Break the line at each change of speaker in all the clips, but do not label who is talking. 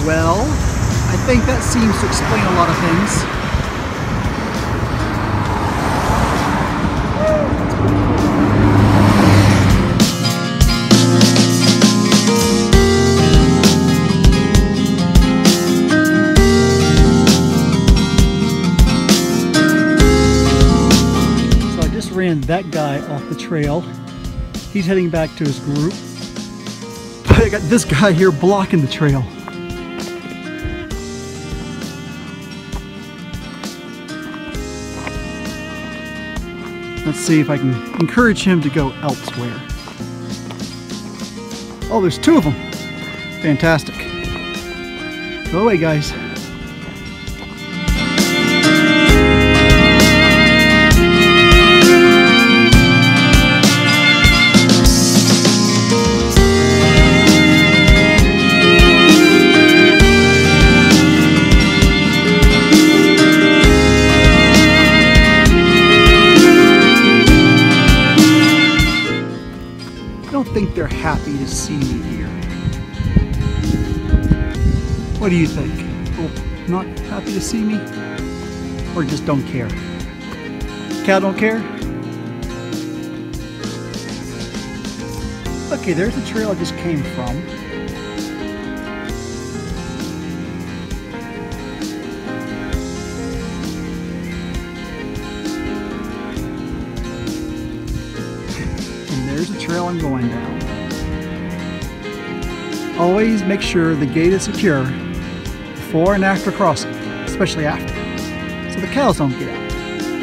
Well, I think that seems to explain a lot of things. So I just ran that guy off the trail. He's heading back to his group. But I got this guy here blocking the trail. Let's see if I can encourage him to go elsewhere. Oh, there's two of them. Fantastic. Go away, guys. I don't think they're happy to see me here. What do you think? Oh, not happy to see me? Or just don't care? Cow don't care? Okay, there's the trail I just came from. There's the trail I'm going down. Always make sure the gate is secure before and after crossing, especially after, so the cows don't get out.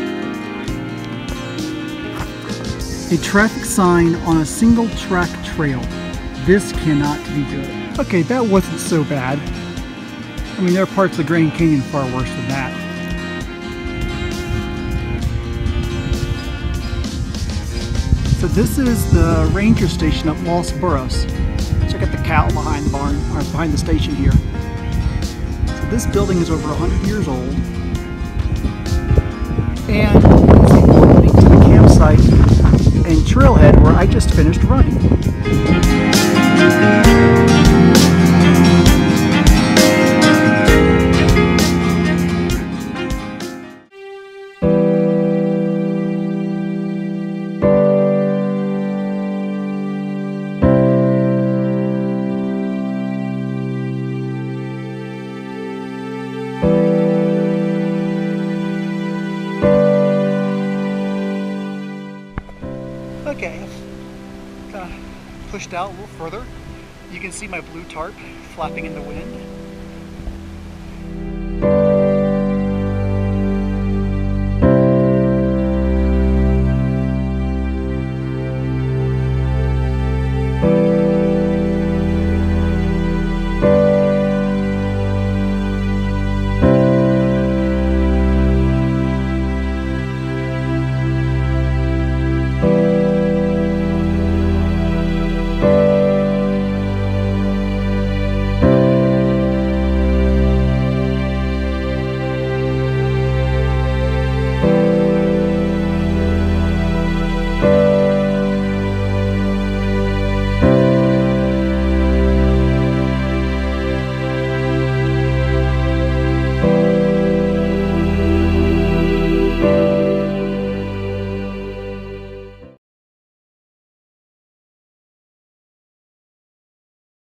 A traffic sign on a single track trail. This cannot be good. Okay, that wasn't so bad. I mean, there are parts of the Grand Canyon far worse than that. So this is the ranger station at Los Burros. Check out the cow behind the barn, or behind the station here. So this building is over 100 years old. And it's the opening to the campsite and trailhead where I just finished running. Okay, I've kind of pushed out a little further. You can see my blue tarp flapping in the wind.